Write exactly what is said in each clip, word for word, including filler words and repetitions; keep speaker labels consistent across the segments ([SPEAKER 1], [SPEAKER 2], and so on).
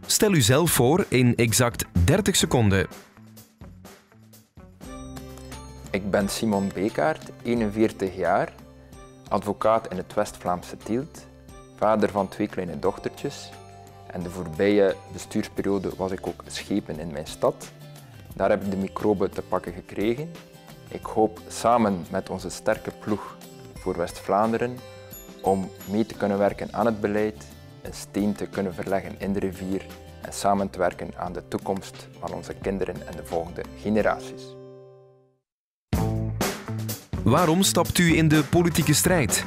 [SPEAKER 1] Stel u zelf voor in exact dertig seconden.
[SPEAKER 2] Ik ben Simon Bekaert, eenenveertig jaar, advocaat in het West-Vlaamse Tielt, vader van twee kleine dochtertjes. En de voorbije bestuursperiode was ik ook schepen in mijn stad. Daar heb ik de microben te pakken gekregen. Ik hoop samen met onze sterke ploeg voor West-Vlaanderen om mee te kunnen werken aan het beleid, een steen te kunnen verleggen in de rivier en samen te werken aan de toekomst van onze kinderen en de volgende generaties.
[SPEAKER 1] Waarom stapt u in de politieke strijd?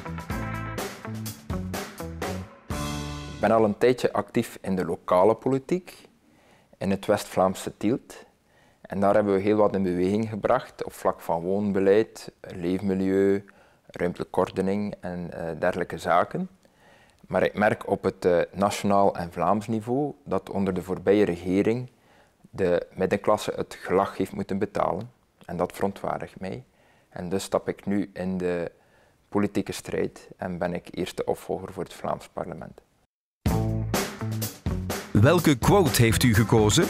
[SPEAKER 2] Ik ben al een tijdje actief in de lokale politiek, in het West-Vlaamse Tielt. En daar hebben we heel wat in beweging gebracht op vlak van woonbeleid, leefmilieu, ruimtelijke ordening en uh, dergelijke zaken. Maar ik merk op het uh, nationaal en Vlaams niveau dat onder de voorbije regering de middenklasse het gelag heeft moeten betalen. En dat verontwaardigt mij. En dus stap ik nu in de politieke strijd en ben ik eerste opvolger voor het Vlaams parlement.
[SPEAKER 1] Welke quote heeft u gekozen?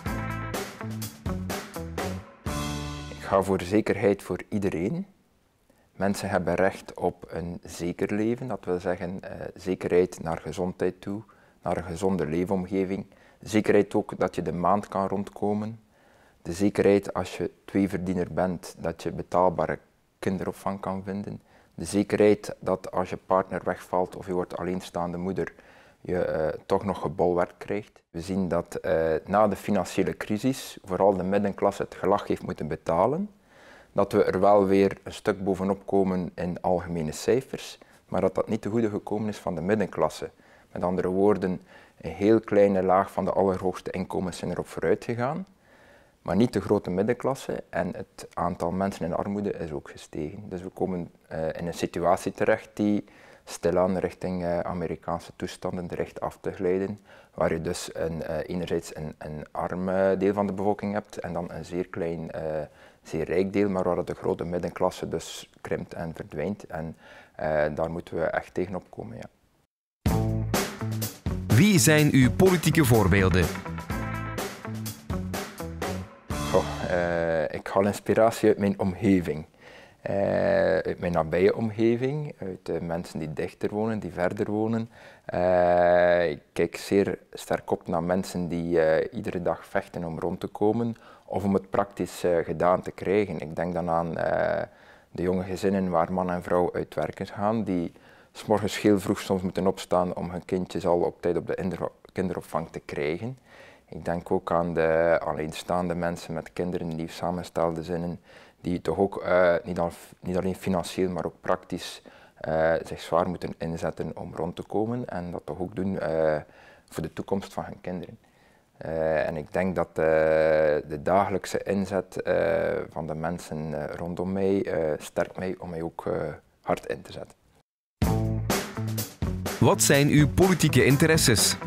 [SPEAKER 2] Ik ga voor zekerheid voor iedereen. Mensen hebben recht op een zeker leven, dat wil zeggen uh, zekerheid naar gezondheid toe, naar een gezonde leefomgeving. Zekerheid ook dat je de maand kan rondkomen. De zekerheid als je tweeverdiener bent, dat je betaalbare kinderopvang kan vinden. De zekerheid dat als je partner wegvalt of je wordt alleenstaande moeder, je uh, toch nog gebolwerkt krijgt. We zien dat uh, na de financiële crisis vooral de middenklasse het gelag heeft moeten betalen. Dat we er wel weer een stuk bovenop komen in algemene cijfers, maar dat dat niet te goede gekomen is van de middenklasse. Met andere woorden, een heel kleine laag van de allerhoogste inkomens zijn erop vooruit gegaan, maar niet de grote middenklasse en het aantal mensen in armoede is ook gestegen. Dus we komen uh, in een situatie terecht die stilaan richting uh, Amerikaanse toestanden dreigt af te glijden, waar je dus een, uh, enerzijds een, een arm deel van de bevolking hebt en dan een zeer klein, uh, zeer rijk deel, maar waar de grote middenklasse dus krimpt en verdwijnt. En uh, daar moeten we echt tegenop komen. Ja.
[SPEAKER 1] Wie zijn uw politieke voorbeelden?
[SPEAKER 2] Oh, uh, ik haal inspiratie uit mijn omgeving. Uh, uit mijn nabije omgeving, uit de mensen die dichter wonen, die verder wonen. Uh, ik kijk zeer sterk op naar mensen die uh, iedere dag vechten om rond te komen of om het praktisch uh, gedaan te krijgen. Ik denk dan aan uh, de jonge gezinnen waar man en vrouw uit werken gaan, die 's morgens heel vroeg soms moeten opstaan om hun kindjes al op tijd op de kinderopvang te krijgen. Ik denk ook aan de alleenstaande mensen met kinderen in lief samengestelde gezinnen, die toch ook uh, niet, al, niet alleen financieel, maar ook praktisch uh, zich zwaar moeten inzetten om rond te komen en dat toch ook doen uh, voor de toekomst van hun kinderen. Uh, en ik denk dat uh, de dagelijkse inzet uh, van de mensen uh, rondom mij uh, sterkt mij om mij ook uh, hard in te zetten.
[SPEAKER 1] Wat zijn uw politieke interesses?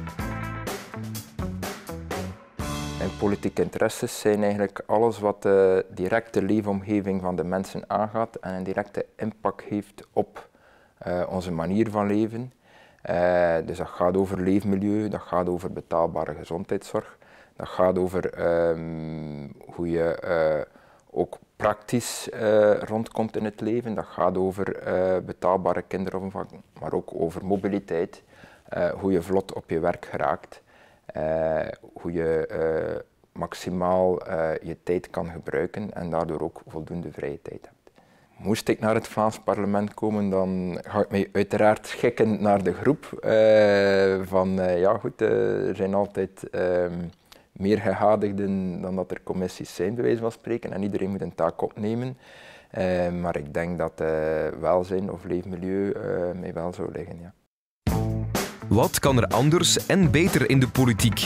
[SPEAKER 2] Mijn politieke interesses zijn eigenlijk alles wat de directe leefomgeving van de mensen aangaat en een directe impact heeft op uh, onze manier van leven. Uh, dus dat gaat over leefmilieu, dat gaat over betaalbare gezondheidszorg, dat gaat over um, hoe je uh, ook praktisch uh, rondkomt in het leven, dat gaat over uh, betaalbare kinderopvang, maar ook over mobiliteit, uh, hoe je vlot op je werk geraakt. Uh, hoe je uh, maximaal uh, je tijd kan gebruiken en daardoor ook voldoende vrije tijd hebt. Moest ik naar het Vlaams parlement komen, dan ga ik mij uiteraard schikken naar de groep. Uh, van uh, ja goed, uh, er zijn altijd uh, meer gegadigden dan dat er commissies zijn, bij wijze van spreken, en iedereen moet een taak opnemen. Uh, maar ik denk dat uh, welzijn of leefmilieu uh, mij wel zou liggen. Ja.
[SPEAKER 1] Wat kan er anders en beter in de politiek?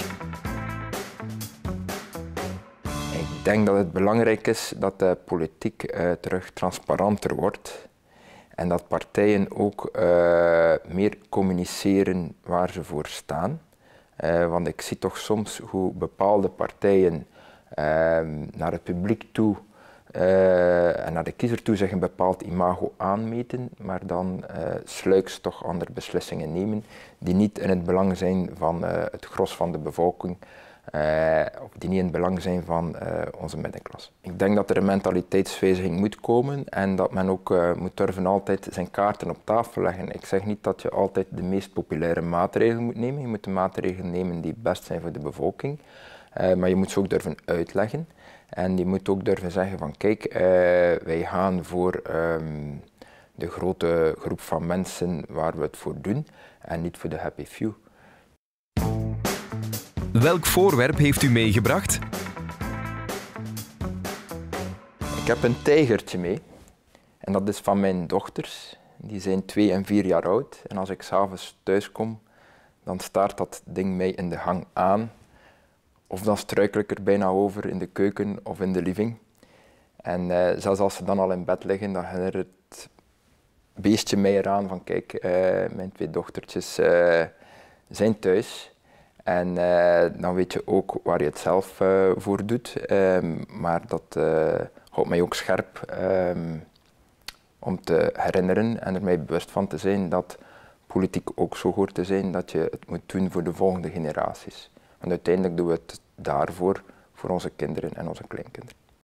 [SPEAKER 2] Ik denk dat het belangrijk is dat de politiek uh, terug transparanter wordt en dat partijen ook uh, meer communiceren waar ze voor staan. Uh, want ik zie toch soms hoe bepaalde partijen uh, naar het publiek toe uh, en naar de kiezer toe zich een bepaald imago aanmeten, maar dan uh, sluiks toch andere beslissingen nemen die niet in het belang zijn van uh, het gros van de bevolking, uh, of die niet in het belang zijn van uh, onze middenklasse. Ik denk dat er een mentaliteitswijziging moet komen en dat men ook uh, moet durven altijd zijn kaarten op tafel leggen. Ik zeg niet dat je altijd de meest populaire maatregelen moet nemen, je moet de maatregelen nemen die best zijn voor de bevolking, uh, maar je moet ze ook durven uitleggen. En je moet ook durven zeggen van kijk, uh, wij gaan voor um, de grote groep van mensen waar we het voor doen en niet voor de happy few.
[SPEAKER 1] Welk voorwerp heeft u meegebracht?
[SPEAKER 2] Ik heb een tijgertje mee en dat is van mijn dochters. Die zijn twee en vier jaar oud en als ik 's avonds thuis kom, dan staart dat ding mij in de gang aan. Of dan struikel ik er bijna over in de keuken of in de living. En uh, zelfs als ze dan al in bed liggen, dan herinnert het beestje mij eraan van kijk, uh, mijn twee dochtertjes uh, zijn thuis. En uh, dan weet je ook waar je het zelf uh, voor doet. Um, maar dat uh, houdt mij ook scherp um, om te herinneren en er mij bewust van te zijn dat politiek ook zo hoort te zijn dat je het moet doen voor de volgende generaties. Want uiteindelijk doen we het daarvoor, voor onze kinderen en onze kleinkinderen.